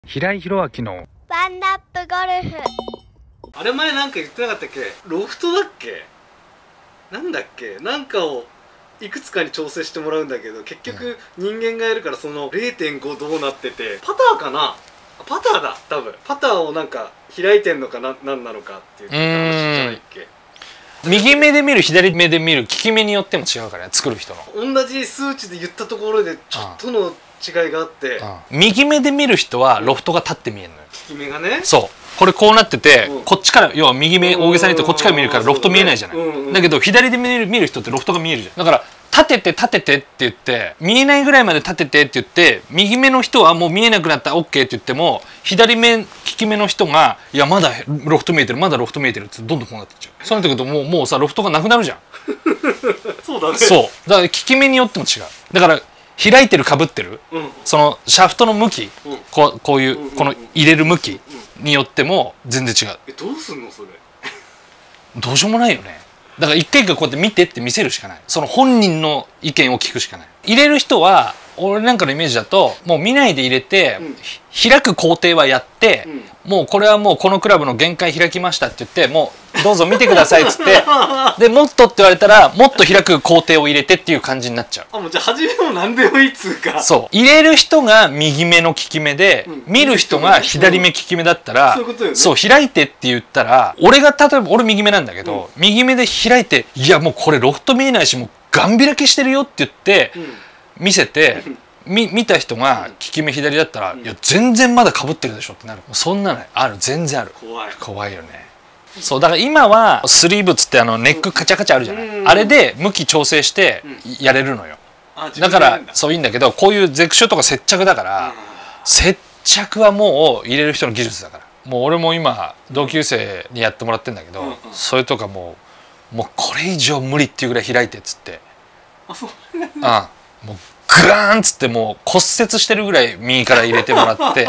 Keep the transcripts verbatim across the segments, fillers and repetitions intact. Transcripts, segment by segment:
平井宏明のワンナップゴルフ。 あれ前なんか言ってなかったっけ？ロフトだっけ？なんだっけ？なんかをいくつかに調整してもらうんだけど、結局人間がやるからその れいてんご どうなってて、パターかな？パターだ多分。パターをなんか開いてんのかな、なんなのかっていう話じゃないっけ？ 右目で見る左目で見る利き目によっても違うからね、作る人の。 同じ数値で言ったところでちょっとの違いがあって、 うん、右目で見る人はロフトが立って見えるのよ。 利き目がね。 そうこれこうなってて、 うん、 こっちから要は右目大げさに言ってこっちから見るからロフト見えないじゃない、 うんうん、 だけど左で見る見る人ってロフトが見えるじゃん。だから立てて立ててって言って見えないぐらいまで立ててって言って右目の人はもう見えなくなった オーケー って言っても左目利き目の人がいやまだロフト見えてるまだロフト見えてるってどんどんこうなってっちゃう。そうなってくるともうもうさロフトがなくなるじゃんそうだね。 そうだから利き目によっても違う。だから開いてるかぶってる、うん、そのシャフトの向き、うん、こう、こういう、うん、この入れる向きによっても全然違う。 えどうすんのそれどうしようもないよね。だから一回一回こうやって見てって見せるしかない。その本人の意見を聞くしかない。入れる人は俺なんかのイメージだともう見ないで入れて、うん、開く工程はやって、うん、もうこれはもうこのクラブの限界開きましたって言ってもうどうぞ見てくださいっつってでもっとって言われたらもっと開く工程を入れてっていう感じになっちゃう。 あもうじゃあ初めも何でもいいっつうか。 そう入れる人が右目の利き目で、うん、見る人が左目利き目だったら、 うん、そういうことよね。 そう開いてって言ったら俺が例えば俺右目なんだけど、うん、右目で開いていやもうこれロフト見えないしもうガン開きしてるよって言って、うん、見せてみ見た人が利き目左だったら、うん、いや全然まだかぶってるでしょってなる。そんなのある全然ある。 怖い怖いよね。そうだから今はスリーブつってあのネックカチャカチャあるじゃない、うん、あれで向き調整してやれるのよ、うん、だからそういいんだけどこういうゼクショとか接着だから、うん、接着はもう入れる人の技術だから。もう俺も今同級生にやってもらってんだけど、うんうん、それとかもうもうこれ以上無理っていうぐらい開いてっつってあそううんもうグラーンっつってもう骨折してるぐらい右から入れてもらって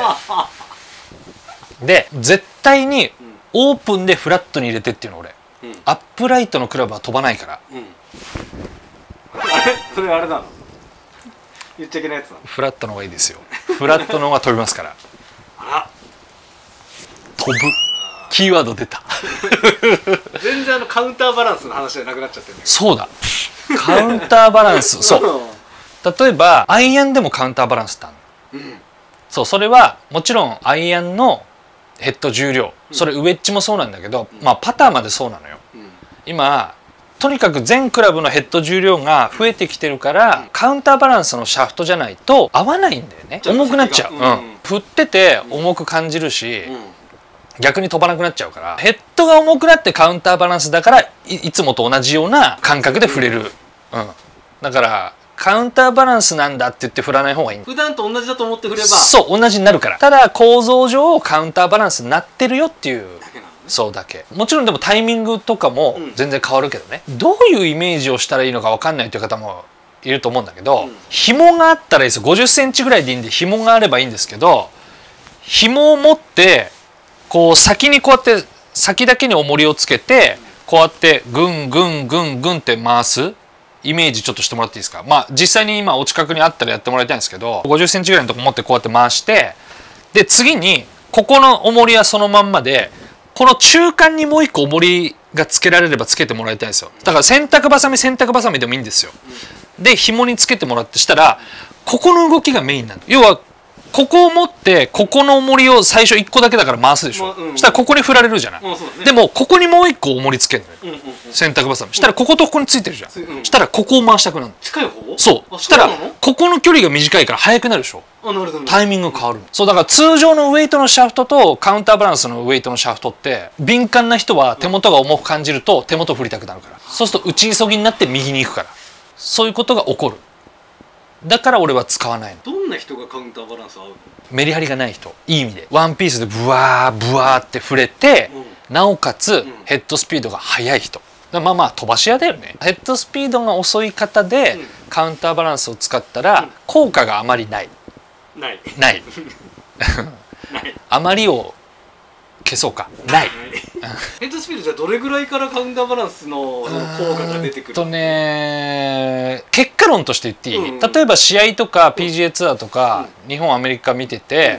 で絶対にオープンでフラットに入れてっていうの俺、うん、アップライトのクラブは飛ばないから、うん、 あれそれあれなの言っちゃいけないやつなの。 フラットの方がいいですよ。フラットの方が飛びますからあら飛ぶキーワード出た全然あのカウンターバランスの話じゃなくなっちゃってるんだけど。 そうだカウンターバランスそう例えばアイアンでもカウンターバランスってあるの、うん、そうそれはもちろんアイアンのヘッド重量それウェッジもそうなんだけど、うん、まあパターまでそうなのよ、うん、今とにかく全クラブのヘッド重量が増えてきてるから、うん、カウンターバランスのシャフトじゃないと合わないんだよね。重くなっちゃう、うんうん、振ってて重く感じるし、うん、逆に飛ばなくなっちゃうからヘッドが重くなってカウンターバランスだから い, いつもと同じような感覚で振れる、うんうん、だからカウンターバランスなんだって言って振らない方がいい。 普段と同じだと思って振ればそう同じになるから。ただ構造上カウンターバランスになってるよっていうだけなの、ね、そうだけ。もちろんでもタイミングとかも全然変わるけどね、うん、どういうイメージをしたらいいのか分かんないという方もいると思うんだけど、うん、紐があったらいいですよ。ごじゅっセンチぐらいでいいんで紐があればいいんですけど紐を持ってこう先にこうやって先だけに重りをつけてこうやってグングングングンって回すイメージちょっとしてもらっていいですか。まあ実際に今お近くにあったらやってもらいたいんですけどごじゅっセンチぐらいのとこ持ってこうやって回してで次にここの重りはそのまんまでこの中間にもう一個重りがつけられればつけてもらいたいんですよ。だから洗濯バサミ洗濯バサミでもいいんですよ。で紐につけてもらってしたらここの動きがメインなの。要はここを持ってここの重りを最初いっこだけだから回すでしょ、まあうんうん、したらここに振られるじゃない、まあそうだね、でもここにもういっこ重りつけるのよ、うんうんうん、洗濯バサミしたらこことここについてるじゃん、うん、したらここを回したくなる。 近い方そうしたらここの距離が短いから速くなるでしょ。あなるほどタイミングが変わる、うん、そうだから通常のウェイトのシャフトとカウンターバランスのウェイトのシャフトって敏感な人は手元が重く感じると手元振りたくなるから、そうすると打ち急ぎになって右に行くからそういうことが起こる。だから俺は使わないの。 どんな人がカウンターバランス合うの？ メリハリがない人、いい意味でワンピースでブワーブワーって触れて、うん、なおかつ、うん、ヘッドスピードが速い人。まあまあ飛ばし屋だよね。ヘッドスピードが遅い方で、うん、カウンターバランスを使ったら、うん、効果があまりない。 ない。 ないないあまりを消そうかないヘッドスピードじゃどれぐらいからカウンターバランスの効果が出てくる？ とね結果論として言っていい、うん、例えば試合とか ピージーエー ツアーとか、うん、日本アメリカ見てて、うん、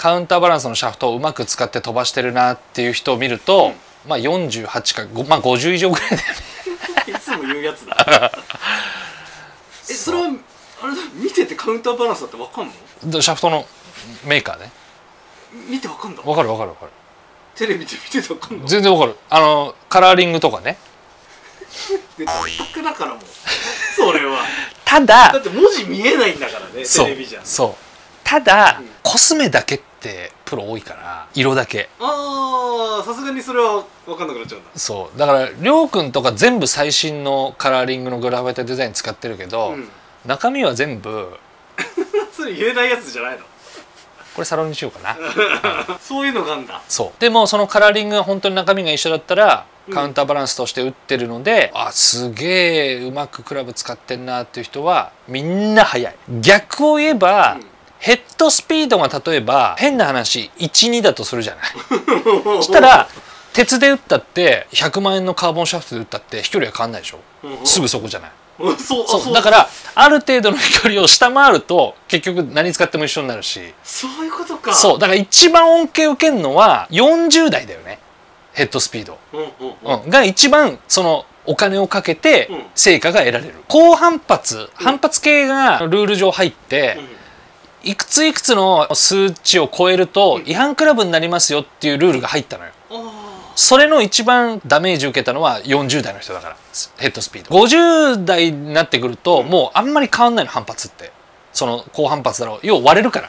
カウンターバランスのシャフトをうまく使って飛ばしてるなっていう人を見ると、うん、まあよんじゅうはちか、まあ、ごじゅう以上ぐらいだよねいつも言うやつだえそれはあれだ見ててカウンターバランスだって分かんの？ シャフトのメーカーね見て分かんだ。 分かる分かる分かる。 テレビで見てて分かんの？全然分かる。あのカラーリングとかねでオタクだからもうそれはただだって文字見えないんだからねテレビじゃん。 そうただ、うん、コスメだけってプロ多いから色だけああさすがにそれは分かんなくなっちゃうんだ。 そうだからりょうくんとか全部最新のカラーリングのグラファイトデザイン使ってるけど、うん、中身は全部それ言えないやつじゃないの？ これサロンにしようかなそういうのがあんだ。 そうでもそのカラーリングが本当に中身が一緒だったらカウンターバランスとして打ってるので、うん、あすげえうまくクラブ使ってんなっていう人はみんな速い。逆を言えば、うん、ヘッドスピードが例えば変な話 いちに だとするじゃないそしたら鉄で打ったってひゃくまんえんのカーボンシャフトで打ったって飛距離は変わんないでしょすぐそこじゃない。 そうそうだからある程度の飛距離を下回ると結局何使っても一緒になるし。 そういうことか。 そうだから一番恩恵を受けるのはよんじゅう代だよね。ヘッドスピード、うんうんうん、が一番そのお金をかけて成果が得られる、うん、高反発、うん、反発系がルール上入って、うん、いくついくつの数値を超えると違反クラブになりますよっていうルールが入ったのよ、うん、それの一番ダメージ受けたのはよんじゅう代の人だからヘッドスピード。ごじゅう代になってくるともうあんまり変わんないの反発ってその高反発だろう要は割れるから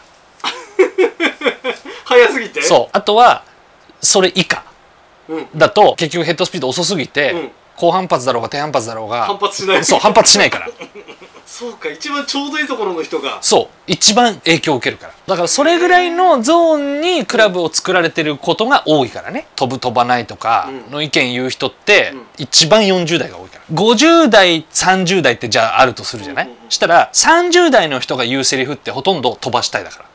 早すぎて。 そうあとはそれ以下だと結局ヘッドスピード遅すぎて、うん、高反発だろうが低反発だろうが反発しない。 そう反発しないからそうか一番ちょうどいいところの人がそう一番影響を受けるから。だからそれぐらいのゾーンにクラブを作られてることが多いからね。飛ぶ飛ばないとかの意見言う人って一番よんじゅう代が多いから。ごじゅう代さんじゅう代ってじゃああるとするじゃない。したらさんじゅう代の人が言うセリフってほとんど飛ばしたいだから。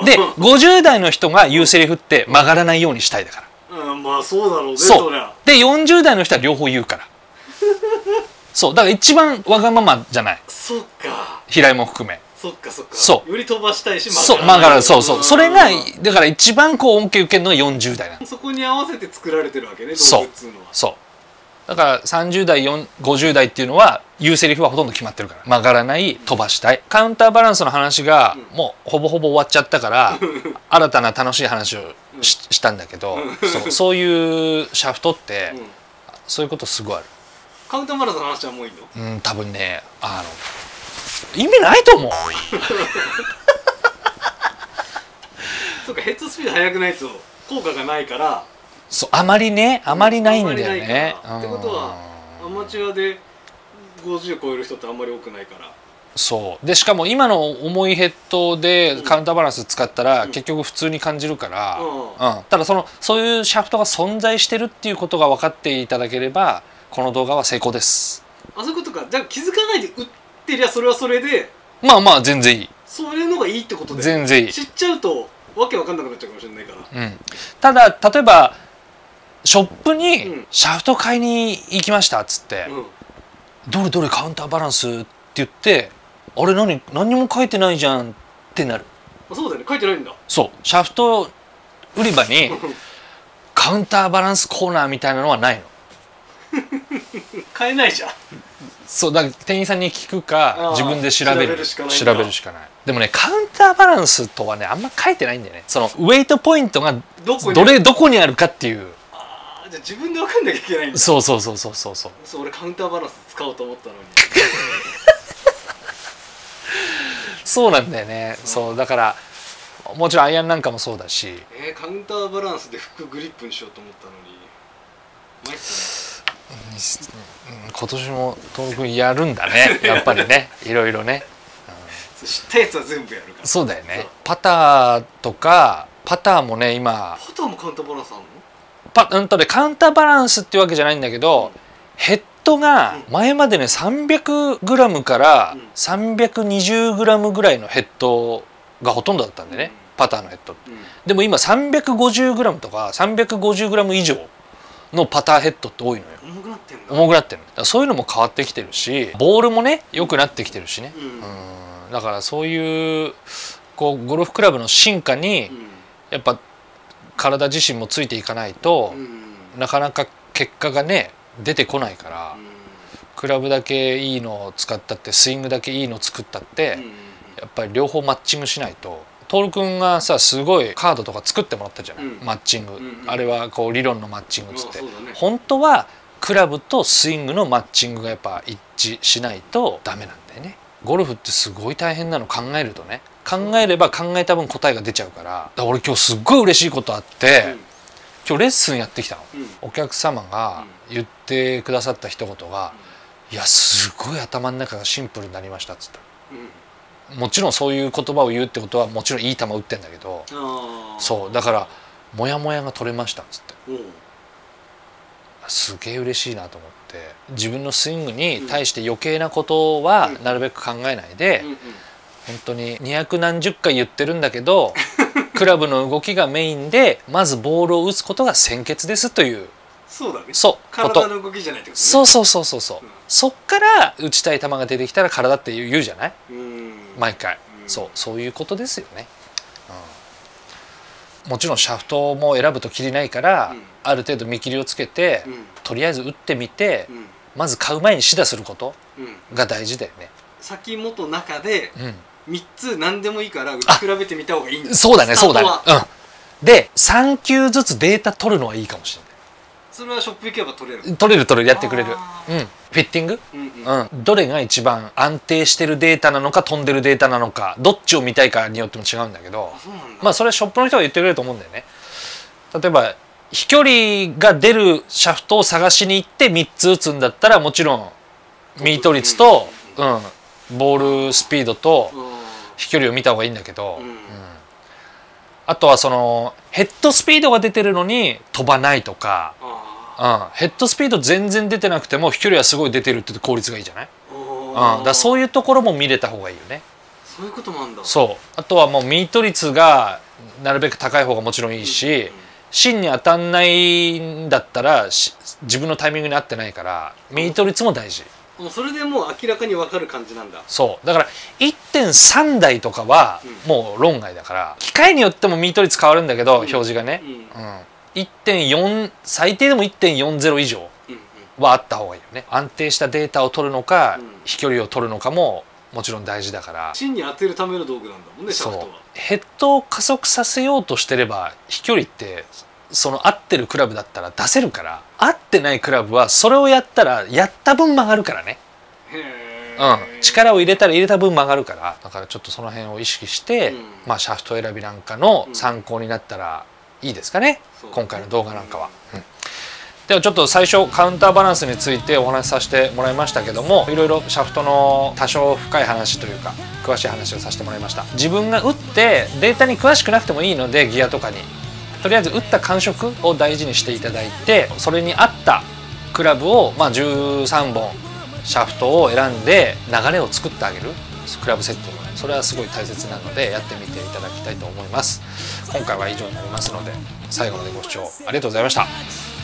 でごじゅう代の人が言うセリフって曲がらないようにしたいだから。 うん、まあそうだろうね。 そうでよんじゅう代の人は両方言うからそうだから一番わがままじゃない。 そっか平井も含め。 そっかそっかそうより飛ばしたいしそう曲がらそうそうそれがだから一番こう恩恵受けるのはよんじゅう代なの。 そこに合わせて作られてるわけね動物っつうのは。そうだからさんじゅう代ごじゅう代っていうのは言うセリフはほとんど決まってるから曲がらない飛ばしたい。カウンターバランスの話がもうほぼほぼ終わっちゃったから新たな楽しい話を し, したんだけどそうそういうシャフトってそういうことすごいある。 カウンターバランスの話はもういいの？ うん多分ねあの意味ないと思うそうかヘッドスピード速くないと効果がないからそうあまりねあまりないんだよね。 ってことはアマチュアでごじゅう超える人ってあんまり多くないから。 そうでしかも今の重いヘッドでカウンターバランス使ったら結局普通に感じるから、うんうん、ただそのそういうシャフトが存在してるっていうことが分かっていただければこの動画は成功です。 あそういうことか。じゃあ気づかないで打ってりゃそれはそれでまあまあ全然いい。 そういうのがいいってことで全然いい。 知っちゃうとわけわかんなくなっちゃうかもしれないから、 うん、ただ例えばショップにシャフト買いに行きましたっつって、うん、どれどれカウンターバランスって言ってあれ何何にも書いてないじゃんってなる。 あそうだよね書いてないんだ。 そうシャフト売り場にカウンターバランスコーナーみたいなのはないの買えないじゃん。 そうだから店員さんに聞くか自分で調べる調べるしかない調べるしかない。でもねカウンターバランスとはねあんま書いてないんだよね。そのウェイトポイントがどこにどれどこにあるかっていう。 ああじゃあ自分で分かんなきゃいけないんだ。 そうそうそうそうそうそう。 そう俺カウンターバランス使おうと思ったのにそうなんだよね、うん、そうだからもちろんアイアンなんかもそうだし、 えー、カウンターバランスでフックグリップにしようと思ったのにマイスね、うん、今年も東北やるんだねやっぱりねいろいろね、 うん、知ったやつは全部やるから。 そうだよね。パターとかパターもね今パターもカウンターバランスあるの？ パ、うんとね、カウンターバランスっていうわけじゃないんだけど、うん、ヘッドが前までね さんびゃくグラム からさんびゃくにじゅうグラム ぐらいのヘッドがほとんどだったんでね、うん、パターのヘッドって、うん、でも今 さんびゃくごじゅうグラム とか さんびゃくごじゅうグラム 以上のパターヘッドって多いのよ。 重くなってんだ。 重くなってる。だからそういうのも変わってきてるしボールもね良くなってきてるしね、うん、うんだからそういうこうゴルフクラブの進化にやっぱ体自身もついていかないと、 うん、 なかなか結果がね出てこないから、うん、クラブだけいいのを使ったってスイングだけいいのを作ったって、うん、やっぱり両方マッチングしないと。徹君がさすごいカードとか作ってもらったじゃない、うん、マッチング、うんうん、あれはこう理論のマッチングっつって、ね、本当はクラブとスイングのマッチングがやっぱ一致しないとダメなんだよね。ゴルフってすごい大変なの考えるとね、考えれば考えた分答えが出ちゃうから。だから俺今日すっごい嬉しいことあって、うん、今日レッスンやってきたの、うん、お客様が言ってくださった一言が「いやすごい頭の中がシンプルになりました」っつった、うん、もちろんそういう言葉を言うってことはもちろんいい球打ってんだけど、そうだからモヤモヤが取れましたっつって、うん、すげえ嬉しいなと思って、自分のスイングに対して余計なことはなるべく考えないで、うんうん、本当ににひゃくなんじゅっかい言ってるんだけどクラブの動きがメインでまずボールを打つことが先決ですという。 そうだね。 そう体の動きじゃないってことね。 そうそうそうそうそう、うん、そっから打ちたい球が出てきたら体って言うじゃない、うん、毎回、うん、そうそういうことですよね、うん、もちろんシャフトも選ぶときりないから、うん、ある程度見切りをつけて、うん、とりあえず打ってみて、うん、まず買う前に試打することが大事だよね、うん、 先元中でみっつ何でもいいから打ち比べてみた方がいいんだ。 そうだねそうだね、うん、でさん球ずつデータ取るのはいいかもしれない。 それはショップ行けば取れる取れる取れるやってくれる、うん、フィッティング、うんうんうん、どれが一番安定してるデータなのか飛んでるデータなのかどっちを見たいかによっても違うんだけど、まあそれはショップの人が言ってくれると思うんだよね。例えば飛距離が出るシャフトを探しに行ってみっつ打つんだったらもちろんミート率と、うん、ボールスピードと飛距離を見た方がいいんだけど、うんうん、あとはそのヘッドスピードが出てるのに飛ばないとか、うん、ヘッドスピード全然出てなくても飛距離はすごい出てるって効率がいいじゃない、うん、だからそういうところも見れた方がいいよね。 そういうこともあるんだ。 そうあとはもうミート率がなるべく高い方がもちろんいいし、うんうん、芯に当たんないんだったら自分のタイミングに合ってないからミート率も大事。 もうそれでもう明らかに分かる感じなんだ。 そうだから いってんさん 台とかはもう論外だから、うん、機械によってもミート率変わるんだけど、うん、表示がね、うんうん、いってんよん 最低でも いってんよんじゅう 以上はあった方がいいよね。安定したデータを取るのか、うん、飛距離を取るのかももちろん大事だから。 芯に当てるための道具なんだもんね、シャフトは。 ヘッドを加速させようとしてれば飛距離ってその合ってるクラブだったら出せるから、合ってないクラブはそれをやったらやった分曲がるからね。へー、うん、力を入れたら入れた分曲がるから。だからちょっとその辺を意識して、うん、まあシャフト選びなんかの参考になったらいいですかね、うん、今回の動画なんかは、うん、ではちょっと最初カウンターバランスについてお話しさせてもらいましたけども、いろいろシャフトの多少深い話というか詳しい話をさせてもらいました。自分が打ってデータに詳しくなくてもいいので、ギアとかにとりあえず打った感触を大事にしていただいて、それに合ったクラブを、まあ、じゅうさんぼんシャフトを選んで流れを作ってあげるクラブセット、それはすごい大切なのでやってみていただきたいと思います。今回は以上になりますので最後までご視聴ありがとうございました。